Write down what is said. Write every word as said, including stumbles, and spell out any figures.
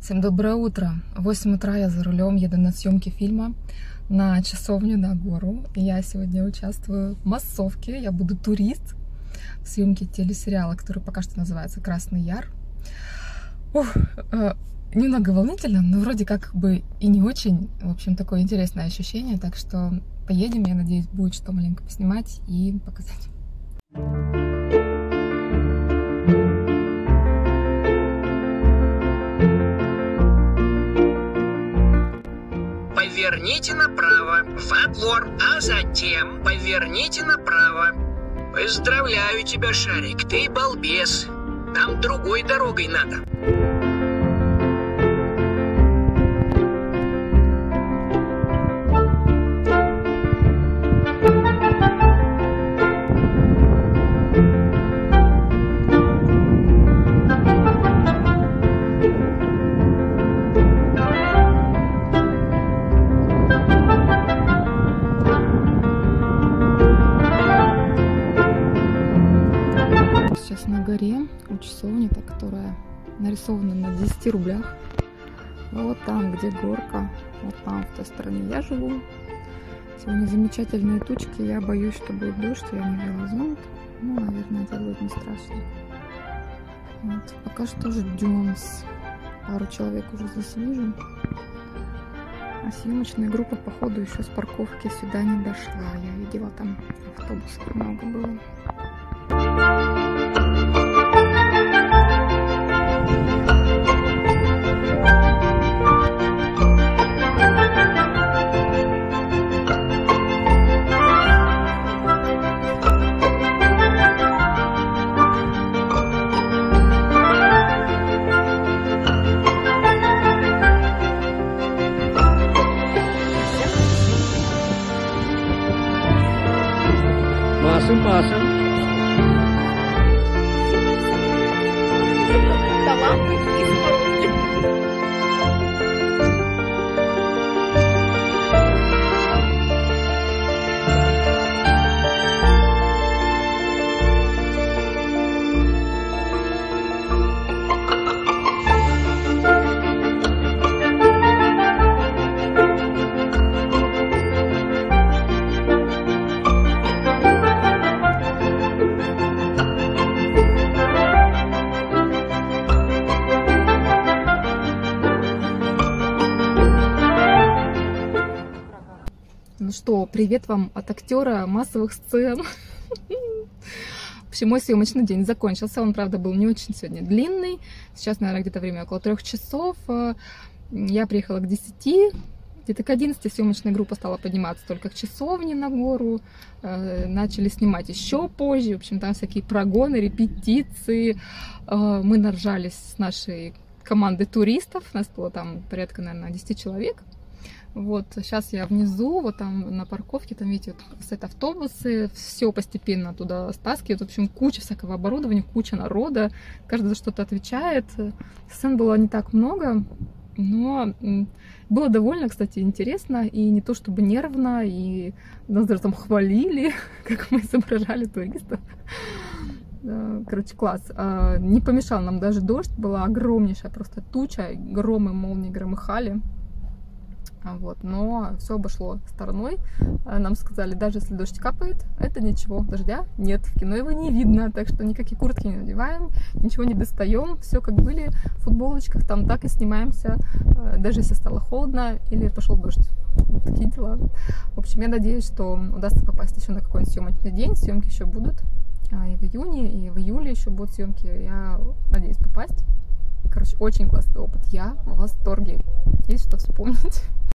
Всем доброе утро. В восемь утра я за рулем еду на съемки фильма на часовню на гору. И я сегодня участвую в массовке. Я буду турист в съемке телесериала, который пока что называется «Красный Яр». Ух, э, немного волнительно, но вроде как бы и не очень. В общем, такое интересное ощущение. Так что поедем, я надеюсь, будет что маленько поснимать и показать. Поверните направо, во двор, а затем поверните направо. Поздравляю тебя, Шарик, ты балбес. Нам другой дорогой надо. Сейчас на горе у часовни, которая нарисована на десяти рублях. Вот там, где горка, вот там, в той стороне я живу. Сегодня замечательные тучки, я боюсь, что будет дождь, я не взяла зонт. Ну, наверное, это будет не страшно. Вот, пока что ждем. Пару человек уже здесь вижу. А съемочная группа, походу, еще с парковки сюда не дошла. Я видела, там автобусов много было. Машем, машем. Ну что, привет вам от актера массовых сцен. В общем, мой съемочный день закончился. Он, правда, был не очень сегодня длинный. Сейчас, наверное, где-то время около трех часов. Я приехала к десяти. Где-то к одиннадцати съемочная группа стала подниматься только к часовне на гору. Начали снимать еще позже. В общем, там всякие прогоны, репетиции. Мы наржались с нашей командой туристов. Нас было там порядка, наверное, десять человек. Вот, сейчас я внизу, вот там на парковке, там, видите, вот, стоят автобусы, все постепенно туда стаскивают, в общем, куча всякого оборудования, куча народа, каждый за что-то отвечает. Сцен было не так много, но было довольно, кстати, интересно, и не то чтобы нервно, и нас даже там хвалили, как мы изображали туристов. Короче, класс. Не помешал нам даже дождь, была огромнейшая просто туча, громы, молнии громыхали. Вот, но все обошло стороной. Нам сказали, даже если дождь капает, это ничего, дождя нет, в кино его не видно, так что никакие куртки не надеваем, ничего не достаем, все как были, в футболочках, там так и снимаемся, даже если стало холодно или пошел дождь. Вот такие дела. В общем, я надеюсь, что удастся попасть еще на какой-нибудь съемочный день, съемки еще будут, и в июне, и в июле еще будут съемки, я надеюсь попасть. Короче, очень классный опыт, я в восторге, есть что вспомнить.